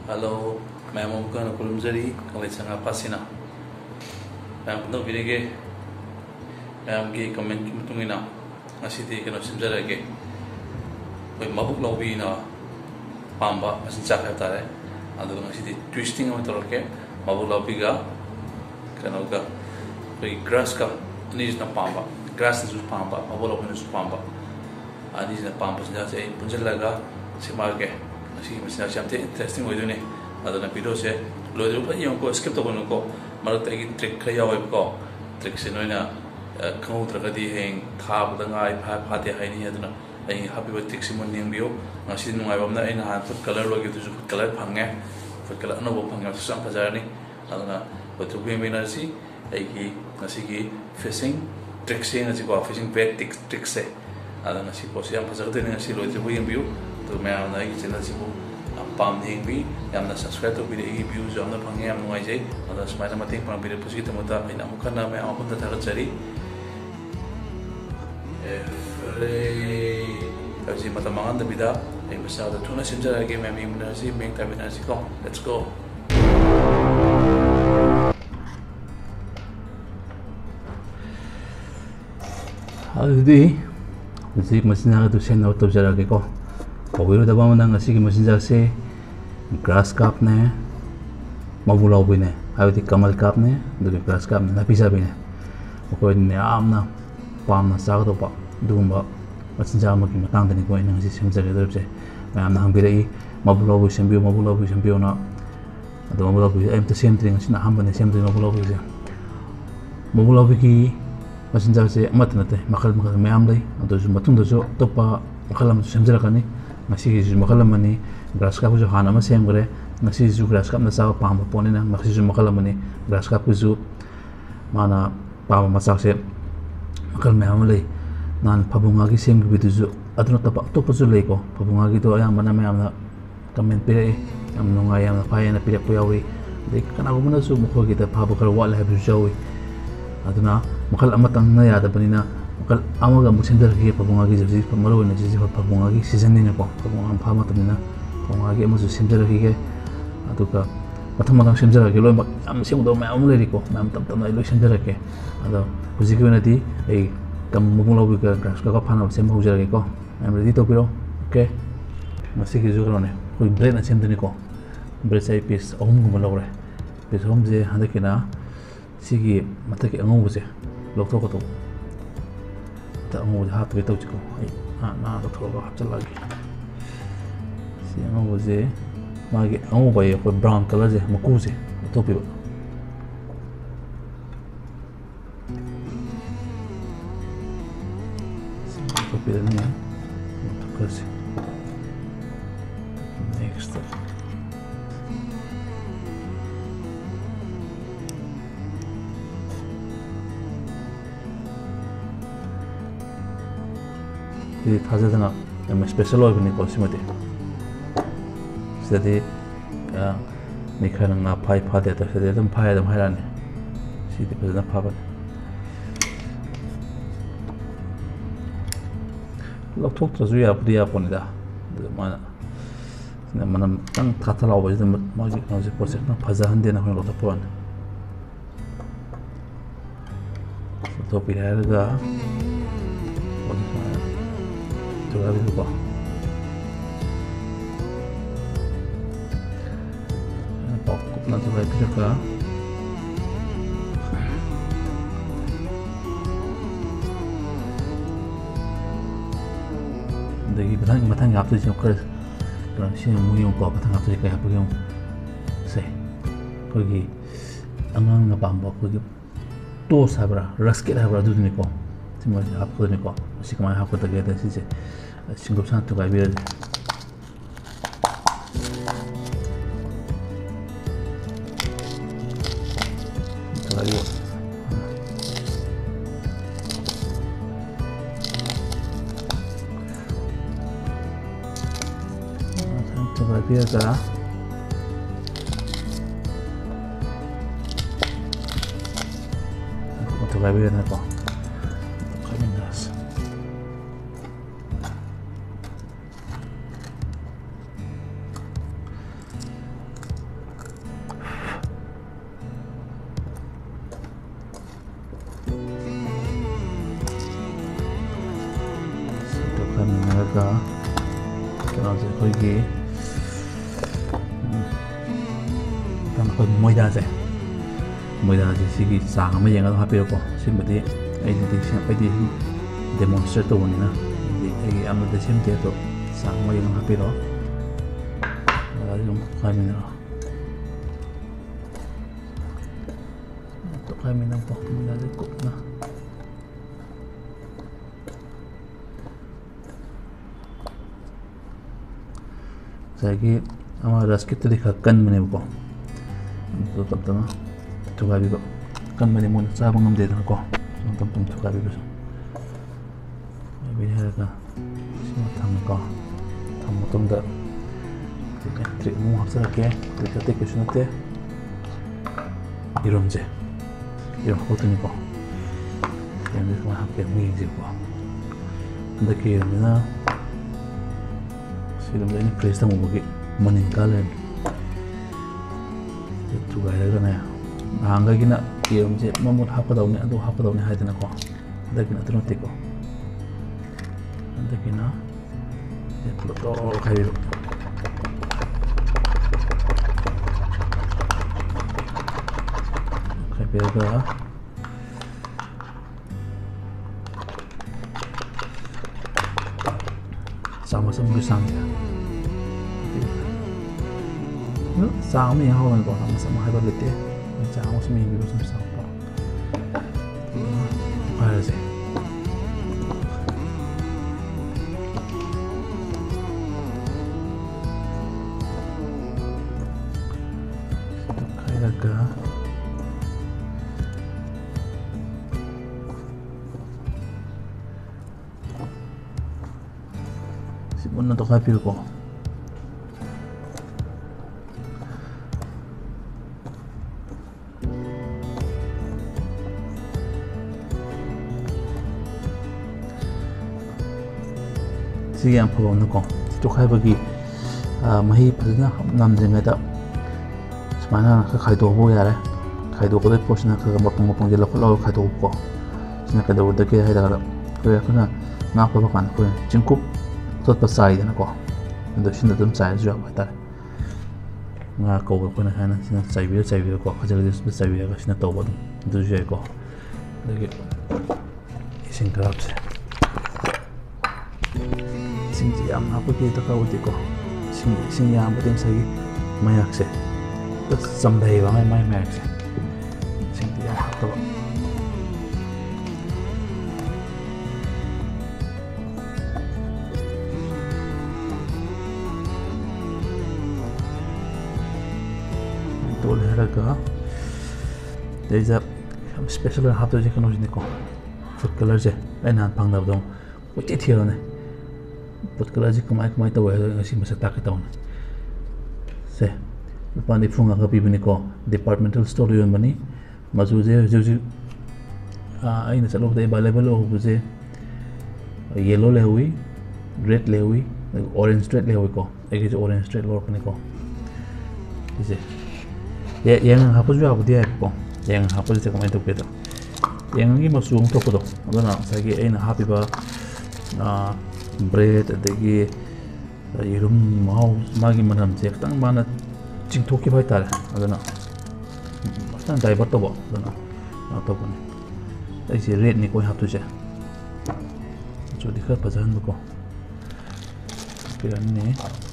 Hello, ma'am. I'm going to call Jari. KANGLEICHA nga pasina. Ma'am, no video ma'am gi comment mutungina. Ngasiti kano simjarage. Koi Mabukloubi na pamba Machinjhak tare. Ado ngasiti twisting ang toroke. Mabukloubi ga kano ga koi grass ka anis na pamba. Grass na pamba. Mabukloubi na pamba. Anis na pamba sinja sa punjalaga simarge. Asi Machinjhak siamte interesting hoy dune adana video se loidu pa yung ko skip to kono ko marat agi trick khaya hoy ko trick se noina khau tragadi heng thab dangai pha phate hai ni adana ai happy birthday trick simon ning bio ngasi nungaiba na ina han food color logi tu food color phange food color no bo phange so sam phajarani adana botu be me na si ai ki ngasi ki fishing trick se ngasi ko fishing bait trick se adana si ko siam phajarde ni ngasi loidu bo yung bio तो मैं आपना एक channel से वो palm नहीं भी यामना subscribe तो बिरे एक व्यूज यामना पंगे याम नुआई जाए और स्माइल मत एक पाम बिरे पुष्टि तो मुद्दा मैं नाम करना मैं आपको तो थारा चरी ऐसे मतलब मांगन तो बिदा एक बच्चा तो थोड़ा सिंचर आगे मैं भी मुनासी मैं तभी नासी को let's go हल्दी जी Machinjhak तो सेंड आउट तो जरा के को Pagwiro da ba mo nang asigi Machinjhak se grass carp ne Mabukloubi ne ayuti kamal carp ne do grass carp ne Napi sabi ne ko ne amna pam na sa to pa dumba Machinjhak ma ki matang de ni ko nang si simjare do se am na hambirei Mabukloubi sembio na do Mabukloubi em to sem tring sina hamba ne sem tring Mabukloubi se Mabukloubi ki Machinjhak se matnate makhal me am dai do ju matung do jo to pa makhalam semjara kani ngasi ju makhal amani grass carp ju hana ma sem gre ngasi ju grass carp na sa pam poni na ngasi ju makhal amani grass carp ju mana pam ma sa se makhal me am lei nan phabunga gi sem gi ju aduna to pa ju lei ko phabunga gi to ayam mana me am na comment pe am nungai am na pai na pe ko yawi de kana ko na su mukho gi ta phabu khar wal ha bu jawi aduna makhal amatang na yada banina kal amaga muchendar ki pabunga ki jiji pamaro na jiji pabunga ki season ni ko pabunga phama tamina pabunga ki amusu simjara ki ke aduka matham simjara ki loi am sim do ma amule ri ko mam tam tam loi simjara ke ado kuji ki nati ei kam Mabukloubi ka grass ka phana sem ho jara ke ko am ready to piro okay masi ki jugro ne koi brain na simdani ko brain sai piece om gu malore piece hom je hande kina sigi mataki angu je lokto ko to Ang udah hati betul juga, na dokter lo hati lagi. Si ang udah magi ang udah ya kau brown color je, maku je, itu piba. Itu piba ni, itu kasih. Next. Jadi thazadana em special oil ni ko simate sedi ni khana nga phai phade ta sedi dum phai dum hairani sidi pazana phaba lok thok tra zuya priya ponida mana manam tang thatala obo jam magic na je process na phazahan de na ho lok pon to piraga Coba dulu kok. Pokok nanti lagi juga. Dari batang ngap tu juga. Kalau sih mui kok batang ngap tu juga apa yang saya pergi angang ngapambok pergi to sabra rasket sabra tu ni kok. Cuma apa ni kok. Si kemana aku tak ada sih, singgup satu kali biar. Lagi. Satu kali biar dah. Satu kali biar nak kok. ꯍꯥꯏꯔꯒ ꯀꯩꯅꯣꯁꯦ ꯑꯩꯈꯣꯏꯒꯤ ꯃꯣꯏꯗꯥꯁꯦ ꯁꯤꯒꯤ ꯆꯥꯡ ꯑꯃ ꯌꯦꯡꯉꯒ ꯍꯥꯞꯄꯤꯔꯣꯀꯣ ꯁꯤꯃꯗꯤ ꯑꯩꯗꯤ ꯗꯦꯃꯣꯟꯁꯇ꯭ꯔꯦꯠ ꯇꯧꯕꯅꯤꯅ ꯑꯩꯒꯤ ꯌꯥꯝꯅꯗꯤ ꯁꯦꯝꯗꯦ ꯑꯗꯣ ꯆꯥꯡ ꯑꯃ ꯌꯦꯡꯉꯒ ꯍꯥꯞꯄꯤꯔꯣ ꯑꯗꯨꯝ ꯇꯣꯈꯥꯏꯃꯤꯟꯅꯔꯣ ꯃꯣꯏꯗꯥꯁꯦ ꯀꯨꯞꯅ ꯉꯁꯥꯏꯒꯤ ꯑꯃ ꯔꯁꯀꯤꯠꯇꯨꯗꯤ ꯈꯔ ꯀꯟꯕꯅꯦꯕꯀꯣ ꯑꯗꯨ ꯇꯞꯇꯅ ꯊꯨꯒꯥꯏꯕꯤꯕ ꯀꯟꯕꯗꯤ ꯃꯣꯏꯅ ꯆꯥꯕ ꯉꯝꯗꯦꯗꯅꯀꯣ ꯇꯞ ꯇꯞꯅ ꯊꯨꯒꯥꯏꯕꯤꯕꯁꯨ ꯍꯥꯏꯔꯒ ꯁꯤꯃ ꯊꯝꯃꯦꯀꯣ ꯊꯝꯃ ꯃꯇꯨꯡꯗ ꯇ꯭ꯔꯤꯛ ꯑꯃꯨꯛ ꯍꯥꯞꯆꯔꯛꯀꯦ ꯇ꯭ꯔꯤꯛ ꯑꯇꯩ ꯀꯩꯁꯨ ꯅꯠꯇꯦ ꯌꯦꯔꯨꯝꯁꯦ ꯌꯦꯔꯨꯝ ꯍꯥꯞꯇꯣꯏꯅꯤꯀꯣ ꯌꯦꯔꯨꯝꯁꯦ ꯀꯃꯥꯏꯅ ꯍꯥꯞꯀꯦ ꯑꯃꯨꯛ ꯌꯦꯡꯁꯦꯕꯀꯣ ꯍꯟꯗꯛꯀꯤ ꯌꯦꯔꯨꯝꯁꯤꯅ ꯁꯤꯔꯨꯝꯁꯦ ꯑꯩꯅ ꯐ꯭ꯔꯤꯖ ꯊꯝꯃꯨꯕꯒꯤ ꯃꯅꯤꯟ ꯀꯥ ꯂꯩꯔꯝꯃꯦ ꯊꯨꯒꯥꯏꯔꯒꯅꯦ ꯅꯍꯥꯟꯈꯩꯒꯤꯅ ꯌꯦꯔꯨꯝꯁꯦ ꯃꯃꯨꯠ ꯍꯥꯞꯀꯗꯧꯅꯤ ꯑꯗꯨ ꯍꯥꯞꯀꯗꯧꯅꯤ ꯍꯥꯏꯗꯅꯀꯣ ꯍꯟꯗꯛꯀꯤꯅ ꯑꯗꯨ ꯅꯠꯇꯦꯀꯣ ꯍꯟꯗꯛꯀꯤꯅ ꯄꯨꯂꯞ ꯈꯥꯏꯕꯤꯕ ꯈꯥꯏꯕꯤꯔꯒ ꯆꯥꯃꯁ ꯑꯃꯒꯤ ꯆꯥꯡꯁꯦ ꯆꯥꯡ ꯑꯃ ꯌꯦꯡꯍꯧꯔꯅꯤꯀꯣ ꯆꯥꯃꯁ ꯑꯃ ꯍꯥꯏꯕ ꯂꯩꯇꯦ ꯆꯥꯡ ꯑꯃ ꯁꯨꯝ ꯌꯦꯡꯕꯤꯕ ꯁꯨꯝ ꯆꯥꯡꯀꯣ ꯇꯣꯈꯥꯏꯔꯁꯦ ꯇꯣꯈꯥꯏꯔꯒ ꯁꯤ ꯃꯨꯟꯅ ꯇꯣꯈꯥꯏꯕꯤꯔꯨꯀꯣ ꯁꯤꯒꯤ ꯌꯥꯝ ꯐꯕ ꯑꯃꯅꯀꯣ ꯇꯣꯈꯥꯏꯕꯒꯤ ꯃꯍꯤ ꯐꯖꯅ ꯅꯝꯗ꯭ꯔꯤꯉꯩꯗ ꯁꯨꯃꯥꯏꯅ ꯈꯔ ꯈꯥꯏꯗꯣꯛꯄ ꯌꯥꯔꯦ ꯈꯥꯏꯗꯣꯛꯀꯗꯕ ꯄꯣꯠꯁꯤꯅ ꯈꯔ ꯃꯄꯪꯁꯦ ꯂꯧꯈꯠꯂꯒ ꯈꯥꯏꯗꯣꯛꯄꯀꯣ ꯁꯤꯅ ꯀꯩꯗꯧꯒꯗꯒꯦ ꯍꯥꯏꯇꯥꯔꯒ ꯑꯩꯈꯣꯏꯅ ꯉꯥ ꯐꯕ ꯀꯥꯟꯗ ꯑꯩꯈꯣꯏꯅ ꯆꯤꯡꯀꯨꯞ ꯇꯣꯠꯄ ꯆꯥꯏꯗꯅꯀꯣ ꯑꯗꯣ ꯁꯤꯅ ꯑꯗꯨꯝ ꯆꯥꯏꯔꯁꯨ ꯌꯥꯕ ꯍꯥꯏꯇꯥꯔꯦ ꯉꯥ ꯀꯧꯕ ꯑꯩꯈꯣꯏꯅ ꯁꯨꯃꯥꯏꯅ ꯁꯤꯅ ꯆꯥꯏꯕꯤꯔꯀꯣ ꯈꯖꯤꯛ ꯈꯖꯤꯛ ꯆꯥꯏꯕꯤꯔꯒ ꯁꯤꯅ ꯇꯧꯕ ꯑꯗꯨꯝ ꯑꯗꯨꯁꯨ ꯌꯥꯏꯀꯣ ꯑꯗꯒꯤ ꯏꯁꯤꯡ ꯈꯔ ꯍꯥꯞꯁꯦ 이싱지 ꯌꯥꯝꯅ ꯗꯔꯀꯥꯔ ꯑꯣꯏꯗꯦꯀꯣ 이싱 ꯌꯥꯝꯕꯗꯤ ꯉꯁꯥꯏꯒꯤ ꯃꯌꯥꯛꯁꯦ ꯆꯝꯊꯩꯕ ꯃꯥꯏ ꯃꯌꯥꯛꯁꯦ 이싱ꯗꯤ ꯌꯥꯝ ꯍꯥꯞꯇꯕ ꯇꯣꯜꯂꯦ ꯍꯥꯏꯔꯒ ꯁꯤꯗꯩꯁꯤꯗ ꯌꯥꯝ ꯁ꯭ꯄꯦꯁꯦꯜ ꯑꯣꯏꯅ ꯍꯥꯞꯇꯣꯏꯁꯦ ꯀꯩꯅꯣꯁꯤꯅꯤꯀꯣ ꯐꯨꯗ ꯀꯂꯔꯁꯦ ꯑꯩ ꯅꯍꯥꯟ ꯐꯪꯗꯕꯗꯣ ꯀꯣꯏꯊꯤ ꯊꯤꯔꯣꯅꯦ ꯐꯨꯗ ꯀꯂꯔꯁꯦ ꯀꯃꯥꯏ ꯇꯧꯋꯦ ꯍꯥꯏꯕꯗꯣ ꯉꯁꯤ ꯃꯁꯛ ꯇꯥꯛꯀꯦ ꯇꯧꯕꯅꯦ ꯁꯦ ꯂꯨꯄꯥ 95 ꯄꯤꯕꯅꯤꯀꯣ ꯗꯤꯄꯥꯔꯠꯃꯦꯟꯇꯦꯜ ꯁ꯭ꯇꯣꯔꯗ ꯌꯣꯟꯕꯅꯤ ꯃꯆꯨꯁꯦ ꯍꯧꯖꯤꯛ ꯑꯩꯅ ꯆꯠꯂꯨꯕꯗ ꯑꯦꯕꯥꯏꯂꯦꯕꯜ ꯑꯣꯏꯍꯧꯕꯁꯦ ꯌꯦꯜꯂꯣ ꯂꯩꯍꯧꯋꯤ ꯔꯦꯗ ꯂꯩꯍꯧꯋꯤ ꯑꯣꯔꯦꯟꯖ ꯔꯦꯗ ꯂꯩꯍꯧꯋꯤꯀꯣ ꯑꯩꯒꯤꯁꯦ ꯑꯣꯔꯦꯟꯖ ꯔꯦꯗ ꯂꯧꯔꯛꯄꯅꯤꯀꯣ ꯁꯤꯁꯦ ꯌꯥꯏꯉꯪ ꯍꯥꯞꯄꯁꯨ ꯌꯥꯕꯨꯗꯤ ꯌꯥꯏꯕꯀꯣ ꯌꯥꯏꯉꯪ ꯍꯥꯞꯄꯁꯦ ꯀꯃꯥꯏꯅ ꯇꯧꯒꯦꯗ ꯌꯥꯏꯉꯪꯒꯤ ꯃꯆꯨ ꯑꯃ ꯊꯣꯛꯄꯗꯣ ꯑꯗꯨꯅ ꯉꯁꯥꯏꯒꯤ ꯑꯩꯅ ꯍꯥꯞꯄꯤꯕ ꯕ꯭ꯔꯦꯗ ꯑꯗꯒꯤ ꯌꯦꯔꯨꯝ ꯃꯍꯥꯎ ꯃꯥꯒꯤ ꯃꯅꯝꯁꯦ ꯈꯤꯇꯪ ꯃꯥꯅ ꯆꯤꯡꯊꯣꯛꯈꯤꯕ ꯍꯥꯏꯇꯥꯔꯦ ꯑꯗꯨꯅ ꯈꯤꯇꯪ ꯗꯥꯏꯚꯔꯠ ꯇꯧꯕ ꯑꯗꯨꯅ ꯀꯩꯅꯣ ꯇꯧꯕꯅꯤ ꯑꯩꯁꯦ ꯔꯦꯗꯅꯤꯀꯣ ꯍꯥꯞꯇꯣꯏꯁꯦ ꯃꯆꯨꯗꯤ ꯈꯔ ꯐꯖꯍꯟꯕꯀꯣ ꯍꯥꯞꯄꯤꯔꯅꯤ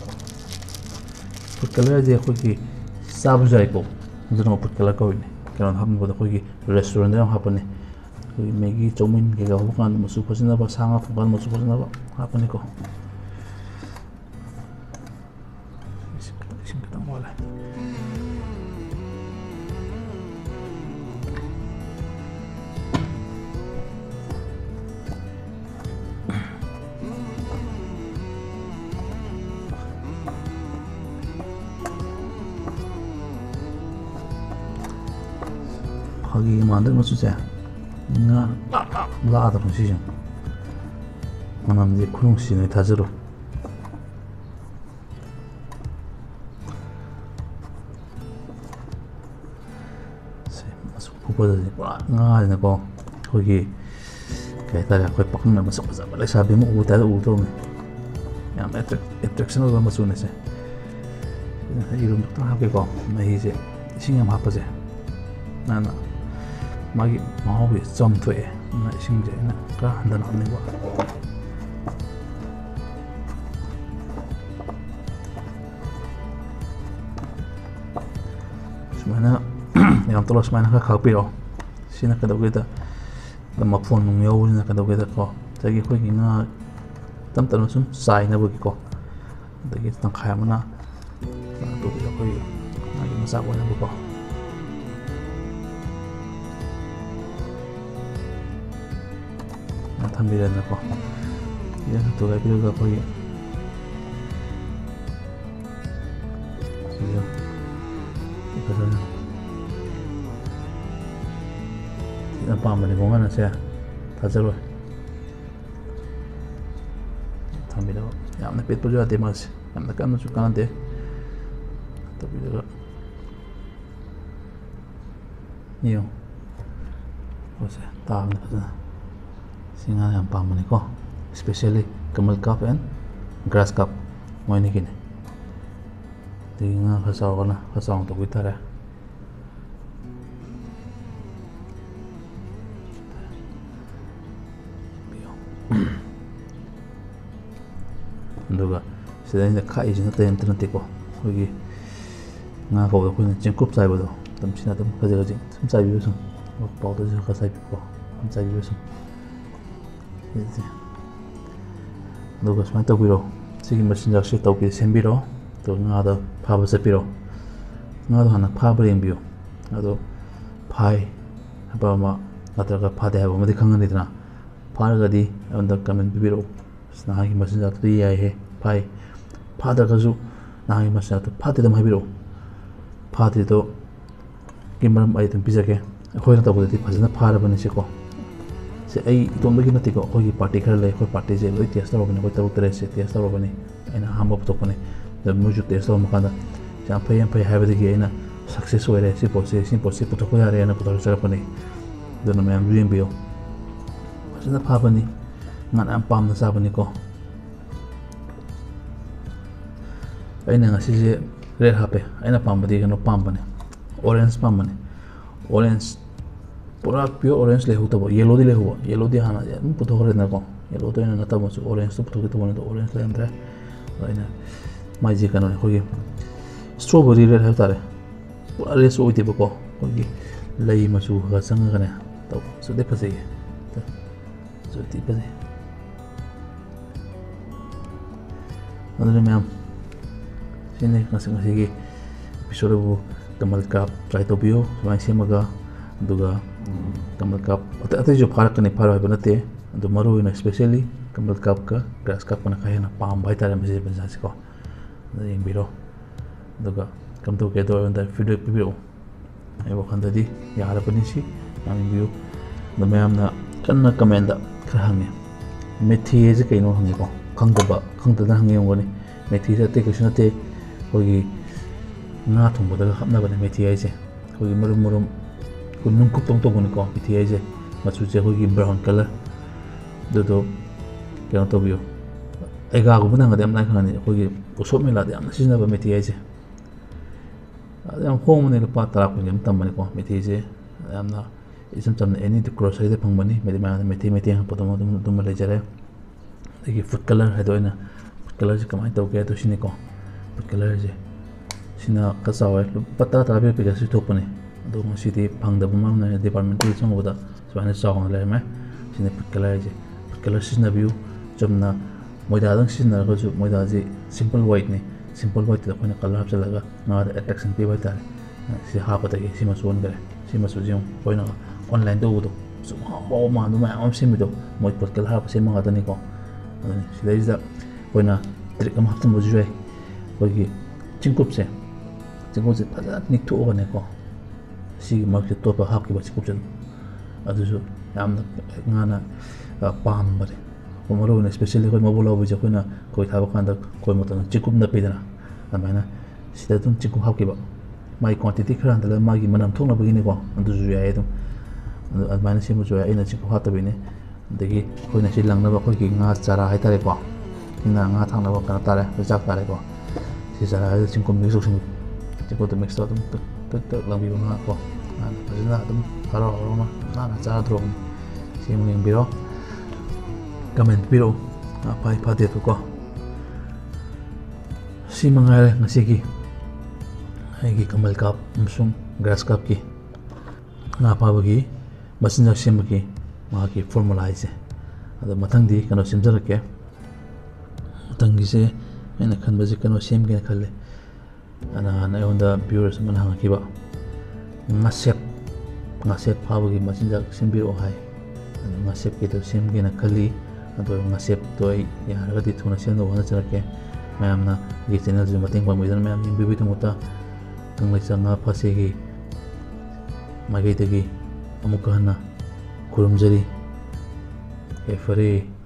ꯐꯨꯗ ꯀꯂꯔꯁꯦ ꯑꯩꯈꯣꯏꯒꯤ ꯆꯥꯕꯁꯨ ꯌꯥꯏꯀꯣ ꯑꯗꯨꯅ ꯐꯨꯗ ꯀꯂꯔ ꯀꯧꯏꯅꯤ ꯀꯩꯅꯣꯗ ꯍꯥꯞꯅꯕꯗ ꯑꯩꯈꯣꯏꯒꯤ ꯔꯦꯁꯇꯨꯔꯦꯟꯗ ꯌꯥꯝ ꯍꯥꯞꯄꯅꯤ ꯑꯩꯈꯣꯏꯒꯤ ꯃꯦꯒꯤ ꯆꯧꯃꯤꯟ ꯀꯩꯀꯥ ꯍꯧꯕ ꯀꯥꯟꯗ ꯃꯆꯨ ꯐꯖꯅꯕ ꯁꯥ ꯉꯥ ꯊꯣꯡꯕ ꯀꯥꯟꯗ ꯃꯆꯨ ꯐꯖꯅꯕ ꯍꯥꯞꯄꯅꯤꯀꯣ 이싱 खत्म हो रहा है 거기 만들면 주제 나 라다 보시죠 만남지 쿠롱씨네 다즈로 ꯐꯨꯠꯄꯗꯗꯤ ꯄꯨꯔꯥ ꯉꯥꯁꯤꯅꯀꯣ ꯑꯩꯈꯣꯏꯒꯤ ꯀꯩ ꯍꯥꯏꯇꯥꯔꯦ ꯑꯩꯈꯣꯏ ꯄꯥꯈꯪꯅ ꯃꯁꯛ ꯐꯖꯕ ꯂꯩꯁꯥꯕꯤ ꯑꯃ ꯎꯕ ꯇꯥꯏꯞꯇ ꯎꯗꯧꯕꯅꯤ ꯌꯥꯝ ꯑꯦꯇ꯭ꯔꯦꯛꯁꯟ ꯑꯣꯏꯕ ꯃꯆꯨꯅꯦ ꯁꯦ ꯌꯦꯔꯨꯝ ꯈꯤꯇꯪ ꯍꯥꯞꯀꯦꯀꯣ ꯃꯍꯤꯁꯦ ꯏꯁꯤꯡ ꯌꯥꯝ ꯍꯥꯞꯄꯁꯦ ꯅꯥꯟꯅ ꯃꯥꯒꯤ ꯃꯍꯥꯎꯁꯦ ꯆꯝꯊꯣꯛꯑꯦ ꯑꯗꯨꯅ ꯏꯁꯤꯡꯁꯦ ꯑꯩꯅ ꯈꯔ ꯍꯟꯊꯅ ꯍꯥꯞꯅꯤꯡꯕ ꯁꯨꯃꯥꯏꯅ ꯌꯥꯝ ꯇꯣꯜꯂ ꯁꯨꯃꯥꯏꯅ ꯈꯔ ꯈꯥꯛꯄꯤꯔꯣ ꯁꯤꯅ ꯀꯩꯗꯧꯒꯦꯗ ꯃꯐꯣꯟ ꯅꯨꯡ ꯌꯥꯎꯕꯁꯤꯅ ꯀꯩꯗꯧꯒꯦꯗꯀꯣ ꯑꯗꯒꯤ ꯑꯩꯈꯣꯏꯒꯤ ꯉꯥ ꯇꯞ ꯇꯞꯅ ꯁꯨꯝ ꯆꯥꯏꯅꯕꯒꯤꯀꯣ ꯑꯗꯒꯤ ꯇꯪꯈꯥꯏ ꯑꯃꯅ ꯑꯇꯣꯞꯄꯗ ꯑꯩꯈꯣꯏꯒꯤ ꯉꯥꯒꯤ ꯃꯆꯥꯛ ꯑꯣꯏꯅꯕꯀꯣ ꯊꯝꯕꯤꯔꯦꯗꯅꯀꯣ ꯁꯤꯗ ꯇꯣꯒꯥꯏꯕꯤꯔꯒ ꯑꯩꯈꯣꯏꯒꯤ ꯁꯤꯁꯨ ꯐꯖꯅ ꯁꯤꯅ ꯄꯥꯝꯕꯅꯤꯀꯣ ꯉꯥꯅꯁꯦ ꯊꯥꯖꯔꯣꯏ ꯊꯝꯕꯤꯔꯒ ꯌꯥꯝꯅ ꯄꯦꯠꯄꯁꯨ ꯌꯥꯗꯦ ꯃꯥꯁꯦ ꯌꯥꯝꯅ ꯀꯟꯅꯁꯨ ꯀꯥꯟꯅꯗꯦ ꯇꯧꯕꯤꯔꯒ ꯌꯦꯡꯉꯨ ꯄꯣꯠꯁꯦ ꯇꯥꯕꯅꯤ ꯐꯖꯅ ꯁꯤ ꯉꯥ ꯌꯥꯝ ꯄꯥꯝꯕꯅꯤꯀꯣ ꯁ꯭ꯄꯦꯁꯤꯌꯦꯜꯂꯤ ꯀꯃꯜ ꯀꯥꯞ ꯑꯦꯟ ꯒ꯭ꯔꯥꯁ ꯀꯥꯞ ꯃꯣꯏꯅꯤꯒꯤꯅꯤ ꯑꯗꯒꯤ ꯉꯥ ꯈꯔ ꯆꯥꯎꯔꯒꯅ ꯈꯔ ꯆꯥꯎꯅ ꯇꯧꯕꯤ ꯇꯥꯔꯦ ꯑꯗꯨꯒ ꯁꯤꯗ ꯑꯩꯅ ꯈꯥꯛꯏꯁꯤꯅ ꯑꯝꯇ ꯅꯠꯇꯦꯀꯣ ꯑꯩꯈꯣꯏꯒꯤ ꯉꯥ ꯀꯧꯕꯗ ꯑꯩꯈꯣꯏꯅ ꯆꯦꯡꯀꯨꯞ ꯆꯥꯏꯕꯗꯣ ꯑꯗꯨꯝ ꯁꯤꯅ ꯑꯗꯨꯝ ꯈꯖꯤꯛ ꯈꯖꯤꯛ ꯁꯨꯝ ꯆꯥꯏꯕꯤꯕ ꯁꯨꯝ ꯄꯥꯎꯗꯔꯁꯨ ꯈꯔ ꯆꯥꯏꯕꯤꯀꯣ ꯁꯨꯝ ꯆꯥꯏꯕꯤꯕ ꯁꯨꯝ ꯑꯗꯨꯒ ꯁꯨꯃꯥꯏꯅ ꯇꯧꯕꯤꯔꯣ ꯁꯤꯒꯤ ꯃꯆꯤꯟꯖꯥꯛꯁꯦ ꯇꯧꯕꯤ ꯁꯦꯝꯕꯤꯔꯣ ꯑꯗꯨꯒ ꯉꯥꯗꯣ ꯐꯥꯕ ꯆꯠꯄꯤꯔꯣ ꯉꯥꯗꯣ ꯍꯥꯟꯅ ꯐꯥꯕ ꯌꯦꯡꯕꯤꯌꯨ ꯑꯗꯣ ꯐꯥꯏ ꯍꯥꯏꯕ ꯑꯃ ꯅꯠꯇ꯭ꯔꯒ ꯐꯥꯗꯦ ꯍꯥꯏꯕ ꯑꯃꯗꯤ ꯈꯪꯒꯅꯤꯗꯅ ꯐꯥꯔꯒꯗꯤ ꯑꯩꯉꯣꯟꯗ ꯀꯃꯦꯟ ꯄꯤꯕꯤꯔꯛꯎ ꯅꯍꯥꯟꯒꯤ ꯃꯆꯤꯟꯖꯥꯛꯇꯨꯗꯤ ꯌꯥꯏꯍꯦ ꯐꯥꯏ ꯐꯥꯗ꯭ꯔꯒꯁꯨ ꯅꯍꯥꯟꯒꯤ ꯃꯆꯤꯟꯖꯥꯛꯇꯨ ꯐꯥꯗꯦ ꯑꯗꯨꯝ ꯍꯥꯏꯕꯤꯔꯛꯎ ꯐꯥꯗ꯭ꯔꯤꯗꯣ ꯒꯤ ꯃꯔꯝ ꯑꯩ ꯑꯗꯨꯝ ꯄꯤꯖꯒꯦ ꯑꯩꯈꯣꯏꯅ ꯇꯧꯕꯗꯗꯤ ꯐꯖꯅ ꯐꯥꯔꯕꯅꯤ ꯁꯤꯀꯣ ꯁꯤ ꯑꯩ ꯏꯇꯣꯝꯗꯒꯤ ꯅꯠꯇꯦꯀꯣ ꯑꯩꯈꯣꯏꯒꯤ ꯄꯥꯔꯇꯤ ꯈꯔ ꯂꯩ ꯑꯩꯈꯣꯏ ꯄꯥꯔꯇꯤꯁꯦ ꯂꯣꯏ ꯇꯦꯁ ꯇꯧꯔꯕꯅꯤ ꯑꯩꯈꯣই 6-7ꯁꯦ ꯇꯦꯁ ꯇꯧꯔꯕꯅꯤ ꯑꯩꯅ ꯑꯍꯥꯟꯕ ꯄꯨꯊꯣꯛꯄꯅꯤ ꯑꯗ ꯃꯣꯏꯁꯨ ꯇꯦꯁ ꯇꯧꯔꯝꯕ ꯀꯥꯟꯗ ꯌꯥꯝ ꯐꯩ ꯍꯥꯏꯕꯗꯒꯤ ꯑꯩꯅ ꯁꯛꯁꯦꯁ ꯑꯣꯏꯔꯦ ꯁꯤ ꯄꯣꯠꯁꯦ ꯄꯨꯊꯣꯛꯄ ꯌꯥꯔꯦꯅ ꯄꯨꯊꯣꯛꯆꯔꯛꯄꯅꯤ ꯑꯗꯨꯅ ꯃꯌꯥꯝꯁꯨ ꯌꯦꯡꯕꯤꯌꯨ ꯐꯖꯅ ꯐꯥꯕꯅꯤ ꯉꯥꯅ ꯌꯥꯝ ꯄꯥꯝꯅ ꯆꯥꯕꯅꯤꯀꯣ ꯑꯩꯅ ꯉꯁꯤꯁꯦ ꯔꯦꯠ ꯍꯥꯞꯄꯦ ꯑꯩꯅ ꯄꯥꯝꯕꯗꯤ ꯀꯩꯅꯣ ꯄꯥꯝꯕꯅꯦ ꯑꯣꯔꯦꯟꯖ ꯄꯥꯝꯕꯅꯦ ꯑꯣꯔꯦꯟꯖ ꯄꯨꯔꯥ ꯄꯤꯌꯣꯔ ꯑꯣꯔꯦꯟꯖ ꯂꯩꯍꯧꯗꯕ ꯌꯦꯜꯂꯣꯗꯤ ꯂꯩꯍꯧꯕ ꯌꯦꯜꯂꯣꯗꯤ ꯍꯥꯟꯅ ꯑꯗꯨꯝ ꯄꯨꯊꯣꯛꯈ꯭ꯔꯦꯗꯅꯀꯣ ꯌꯦꯜꯂꯣꯗ ꯑꯣꯏꯅ ꯅꯠꯇꯕꯁꯨ ꯑꯣꯔꯦꯟꯖꯇꯣ ꯄꯨꯊꯣꯛꯀꯦ ꯇꯧꯕꯅꯤ ꯑꯗꯣ ꯑꯣꯔꯦꯟꯖ ꯂꯩꯔꯝꯗ꯭ꯔꯦ ꯑꯗꯣ ꯑꯩꯅ ꯃꯥꯏꯁꯦ ꯀꯩꯅꯣꯅꯦ ꯑꯩꯈꯣꯏꯒꯤ ꯁ꯭ꯇ꯭ꯔꯣꯕꯦꯔꯤ ꯔꯦꯠ ꯍꯥꯏꯕ ꯇꯥꯔꯦ ꯄꯨꯔꯥ ꯔꯦꯠꯁꯨ ꯑꯣꯏꯗꯦꯕꯀꯣ ꯑꯩꯈꯣꯏꯒꯤ ꯂꯩ ꯃꯆꯨ ꯈꯔ ꯆꯪꯉꯒꯅꯦ ꯇꯧꯕ ꯁꯨꯗꯤ ꯐꯖꯩꯌꯦ ꯁꯨꯗꯤ ꯐꯖꯩ ꯑꯗꯨꯅ ꯃꯌꯥꯝ ꯁꯤꯅꯤ ꯉꯁꯤꯒꯤ episode ꯑꯕꯨ ꯀꯃꯜ ꯀꯥꯞ ꯇ꯭ꯔꯥꯏ ꯇꯧꯕꯤꯌꯨ ꯁꯨꯃꯥꯏꯅ ꯁꯦꯝꯃꯒ ꯑꯗꯨꯒ ꯀꯃꯜ ꯀꯥꯞ ꯑꯇꯩꯁꯨ ꯐꯥꯔꯛꯀꯅꯤ ꯐꯥꯔꯣꯏ ꯍꯥꯏꯕ ꯅꯠꯇꯦ ꯑꯗꯨ ꯃꯔꯨꯑꯣꯏꯅ ꯁ꯭ꯄꯦꯁꯤꯌꯦꯜꯂꯤ ꯀꯃꯜ ꯀꯥꯞꯀ ꯒ꯭ꯔꯥꯁ ꯀꯥꯞꯀꯅ ꯈꯔ ꯍꯦꯟꯅ ꯄꯥꯝꯕ ꯍꯥꯏꯇꯥꯔꯦ ꯃꯁꯤ ꯃꯆꯤꯟꯖꯥꯛꯁꯤꯀꯣ ꯑꯗꯨ ꯌꯦꯡꯕꯤꯔꯣ ꯑꯗꯨꯒ ꯀꯔꯝ ꯇꯧꯒꯦꯗꯣ ꯑꯩꯉꯣꯟꯗ ꯐꯤꯗꯕꯦꯛ ꯄꯤꯕꯤꯔꯛꯎ ꯑꯩ ꯋꯥꯈꯜꯗꯗꯤ ꯌꯥꯔꯕꯅꯤ ꯁꯤ ꯌꯥꯝ ꯌꯦꯡꯕꯤꯌꯨ ꯑꯗꯣ ꯃꯌꯥꯝꯅ ꯀꯟꯅ ꯀꯃꯦꯟꯗ ꯈꯔ ꯍꯪꯉꯦ ꯃꯦꯊꯤ ꯍꯥꯏꯁꯦ ꯀꯩꯅꯣ ꯍꯪꯉꯦꯀꯣ ꯈꯪꯗꯗꯅ ꯍꯪꯉꯦ ꯌꯦꯡꯒꯅꯤ ꯃꯦꯊꯤꯁꯦ ꯑꯇꯩ ꯀꯩꯁꯨ ꯅꯠꯇꯦ ꯑꯩꯈꯣꯏꯒꯤ ꯉꯥ ꯊꯣꯡꯕꯗꯒ ꯍꯥꯞꯅꯕꯅꯦ ꯃꯦꯊꯤ ꯍꯥꯏꯁꯦ ꯑꯩꯈꯣꯏꯒꯤ ꯃꯔꯨꯝ ꯑꯩꯈꯣꯏ ꯅꯨꯡꯀꯨꯞꯇꯧ ꯇꯧꯕꯅꯤꯀꯣ ꯃꯦꯊꯤ ꯍꯥꯏꯁꯦ ꯃꯆꯨꯁꯦ ꯑꯩꯈꯣꯏꯒꯤ ꯕ꯭ꯔꯥꯎꯟ ꯀꯂꯔ ꯑꯗꯨꯗꯣ ꯀꯩꯅꯣ ꯇꯧꯕꯤꯌꯨ ꯑꯩꯒꯥꯒꯨꯝꯕ ꯅꯪꯉꯗꯤ ꯌꯥꯝ ꯂꯥꯏꯅ ꯈꯪꯉꯅꯤ ꯑꯩꯈꯣꯏꯒꯤ ꯎꯁꯣꯞ ꯃꯦꯂꯥꯗ ꯌꯥꯝꯅ ꯁꯤꯖꯤꯟꯅꯕ ꯃꯦꯊꯤ ꯍꯥꯏꯁꯦ ꯌꯥꯝ ꯍꯣꯡꯕꯅꯦ ꯂꯨꯄꯥ 10 ꯀꯨꯟꯒꯤ ꯑꯃ ꯇꯝꯕꯅꯤꯀꯣ ꯃꯦꯊꯤꯁꯦ ꯌꯥꯝꯅ ꯏꯆꯝ ꯆꯝꯅ ꯑꯦꯅꯤ ꯒ꯭ꯔꯣꯁꯔꯤꯗ ꯐꯪꯕꯅꯤ ꯃꯌꯥꯝꯅ ꯃꯦꯊꯤ ꯍꯥꯞꯄꯗꯣ ꯑꯗꯨꯝ ꯂꯩꯖꯔꯦ ꯑꯗꯒꯤ ꯐꯨꯗ ꯀꯂꯔ ꯍꯥꯏꯗꯣ ꯑꯩꯅ ꯐꯨꯗ ꯀꯂꯔꯁꯦ ꯀꯃꯥꯏꯅ ꯇꯧꯒꯦ ꯍꯥꯏꯗꯣ ꯁꯤꯅꯤꯀꯣ ꯐꯨꯗ ꯀꯂꯔꯁꯦ ꯁꯤꯅꯈꯔ ꯆꯥꯎꯋꯦ ꯂꯨꯄꯥ 10 ꯄꯤꯒꯁꯨ ꯊꯣꯛꯄꯅꯤ ꯑꯗꯣ ꯉꯁꯤꯗꯤ ꯐꯪꯗꯕ ꯃꯔꯝꯅ ꯗꯤꯄꯥꯔꯠꯃꯦꯟꯇꯦꯜ ꯆꯪꯉꯨꯕꯗ ꯁꯨꯃꯥꯏꯅ ꯆꯥꯎꯅ ꯂꯩꯔꯝꯃꯦ ꯁꯤꯅ ꯐꯨꯗ ꯀꯂꯔ ꯍꯥꯏꯁꯦ ꯐꯨꯗ ꯀꯂꯔ ꯁꯤꯖꯤꯟꯅꯕꯤꯌꯨ ꯆꯨꯝꯅ ꯃꯣꯏꯗꯥꯗꯪ ꯁꯤꯖꯤꯟꯅꯔꯒꯁꯨ ꯃꯣꯏꯗꯥꯁꯤ ꯁꯤꯝꯄꯜ ꯋꯥꯏꯠꯅꯤ ꯁꯤꯝꯄꯜ ꯋꯥꯏꯠꯇꯨꯗ ꯑꯩꯈꯣꯏꯅ ꯀꯂꯔ ꯍꯥꯞꯆꯤꯜꯂꯒ ꯉꯥꯗ ꯑꯦꯇ꯭ꯔꯦꯛꯁꯟ ꯄꯤꯕ ꯍꯥꯏꯇꯥꯔꯦ ꯁꯤ ꯍꯥꯞꯄꯗꯒꯤ ꯁꯤ ꯃꯆꯨ ꯑꯣꯟꯈꯔꯦ ꯁꯤ ꯃꯆꯨꯁꯦ ꯑꯃꯨꯛ ꯑꯩꯈꯣꯏꯅ ꯑꯣꯟꯂꯥꯏꯟ ꯇꯧꯕꯗꯣ ꯁꯨꯝ ꯍꯥꯎꯕ ꯃꯥꯟꯕ ꯃꯌꯥꯝ ꯑꯃ ꯁꯦꯝꯕꯤꯗꯣ ꯃꯣꯏ ꯐꯨꯗ ꯀꯂꯔ ꯍꯥꯞꯄ ꯁꯦꯝꯕ ꯉꯥꯛꯇꯅꯤꯀꯣ ꯑꯗꯨꯅꯤ ꯁꯤꯗꯩꯁꯤꯗ ꯑꯩꯈꯣꯏꯅ ꯇ꯭ꯔꯤꯛ ꯑꯃ ꯍꯥꯞꯆꯤꯟꯕꯁꯨ ꯌꯥꯏ ꯑꯩꯈꯣꯏꯒꯤ ꯆꯤꯡꯀꯨꯞꯁꯦ ꯐꯖꯅ ꯅꯤꯛꯊꯣꯛꯑꯒꯅꯦꯀꯣ ꯁꯤꯒꯤ ꯃꯔꯛꯇ ꯇꯣꯠꯄ ꯍꯥꯞꯈꯤꯕ ꯆꯤꯡꯀꯨꯞꯁꯦ ꯑꯗꯨꯁꯨ ꯌꯥꯝꯅ ꯉꯥꯅ ꯄꯥꯝꯕꯅꯦ ꯃꯔꯨꯑꯣꯏꯅ ꯁ꯭ꯄꯦꯁꯤꯌꯦꯜꯂꯤ ꯑꯩꯈꯣꯏ ꯃꯕꯨꯛꯂꯧꯕꯤꯁꯦ ꯑꯩꯈꯣꯏꯅ ꯈꯣꯏ ꯊꯥꯕ ꯀꯥꯟꯗ ꯈꯣꯏ ꯃꯇꯝꯗ ꯆꯤꯡꯀꯨꯞ ꯅꯞꯄꯤꯗꯅ ꯑꯗꯨꯃꯥꯏꯅ ꯁꯤꯗ ꯑꯗꯨꯝ ꯆꯤꯡꯀꯨꯞ ꯍꯥꯞꯈꯤꯕ ꯃꯥꯒꯤ ꯀ꯭ꯋꯥꯟꯇꯤꯇꯤ ꯈꯔ ꯍꯟꯊꯔꯒ ꯃꯥꯒꯤ ꯃꯅꯝ ꯊꯣꯛꯅꯕꯒꯤꯅꯤꯀꯣ ꯑꯗꯨꯁꯨ ꯌꯥꯏ ꯑꯗꯨꯝ ꯑꯗꯨꯃꯥꯏꯅ ꯁꯦꯝꯕꯁꯨ ꯌꯥꯏ ꯑꯩꯅ ꯆꯤꯡꯀꯨꯞ ꯍꯥꯞꯇꯕꯤꯅꯤ ꯑꯗꯒꯤ ꯑꯩꯈꯣꯏꯅ ꯁꯤ ꯂꯪꯅꯕ ꯑꯩꯈꯣꯏꯒꯤ ꯉꯥ ꯆꯥꯔꯥ ꯍꯥꯏꯇꯥꯔꯦꯀꯣ ꯁꯤꯅ ꯉꯥ ꯊꯥꯛꯅꯕ ꯀꯩꯅꯣ ꯇꯥꯔꯦ ꯆꯥꯛ ꯇꯥꯔꯦꯀꯣ ꯁꯤ ꯆꯥꯔꯛꯑꯒ ꯆꯤꯡꯀꯨꯝ ꯃꯤꯛꯁ ꯇꯧꯁꯤꯟ ꯆꯤꯡꯀꯨꯝꯗ ꯃꯤꯛꯁ ꯇꯧꯔ ꯑꯗꯨꯝ ꯇꯛ ꯂꯪꯕꯤꯕ ꯉꯥ ꯀꯣ ꯐꯖꯅ ꯑꯗꯨꯝ ꯍꯔꯥꯎ ꯍꯔꯥꯎꯅ ꯅꯥꯟꯅ ꯆꯥꯗ꯭ꯔꯣꯕꯅꯤ ꯁꯤ ꯑꯃꯨꯛ ꯌꯦꯡꯕꯤꯔꯣ ꯀꯃꯦꯟ ꯄꯤꯔꯛꯎ ꯉꯥ ꯐꯥꯏ ꯐꯥꯗꯦꯗꯣ ꯀꯣ ꯁꯤ ꯃꯉꯥꯏꯔꯦ ꯉꯁꯤꯒꯤ ꯑꯩꯒꯤ ꯀꯃꯜ ꯀꯥꯞ ꯑꯃꯁꯨꯡ ꯒ꯭ꯔꯥꯁ ꯀꯥꯞꯀꯤ ꯉꯥ ꯐꯥꯕꯒꯤ ꯃꯆꯤꯟꯖꯥꯛ ꯁꯦꯝꯕꯒꯤ ꯃꯍꯥꯛꯀꯤ ꯐꯣꯔꯃꯨꯂꯥ ꯍꯥꯏꯁꯦ ꯑꯗꯣ ꯃꯊꯪꯗꯤ ꯀꯩꯅꯣ ꯁꯦꯝꯖꯔꯛꯀꯦ ꯃꯊꯪꯒꯤꯁꯦ ꯑꯩꯅ ꯈꯟꯕꯁꯦ ꯀꯩꯅꯣ ꯁꯦꯝꯒꯦꯅ ꯈꯜꯂꯦ ꯅꯍꯥꯟ ꯑꯩꯉꯣꯟꯗ ꯚ꯭ꯌꯨꯋꯔꯁ ꯑꯃꯅ ꯍꯪꯉꯛꯈꯤꯕ ꯉꯥꯁꯦꯞ ꯐꯥꯕꯒꯤ ꯃꯆꯤꯟꯖꯥꯛ ꯁꯦꯝꯕꯤꯔꯛꯑꯣ ꯍꯥꯏ ꯑꯗꯣ ꯉꯥꯁꯦꯞꯀꯤꯗꯣ ꯁꯦꯝꯒꯦꯅ ꯈꯜꯂꯤ ꯑꯗꯣ ꯉꯥꯁꯦꯞꯇꯣ ꯑꯩ ꯌꯥꯔꯒꯗꯤ ꯊꯨꯅ ꯁꯦꯝꯅꯕ ꯍꯣꯠꯅꯖꯔꯛꯀꯦ ꯃꯌꯥꯝꯅ ꯑꯩꯒꯤ ꯆꯦꯅꯦꯜꯁꯤꯁꯨ ꯃꯇꯦꯡ ꯄꯥꯡꯕꯤꯗꯨꯅ ꯃꯌꯥꯝ ꯌꯦꯡꯕꯤꯕꯒꯤꯗꯃꯛꯇ ꯀꯪꯂꯩꯆꯥ ꯉꯥ ꯐꯥꯁꯤꯒꯤ ꯃꯥꯏꯀꯩꯗꯒꯤ ꯑꯃꯨꯛꯀ ꯍꯟꯅ ꯈꯨꯔꯨꯝꯖꯔꯤ ꯐꯔꯦ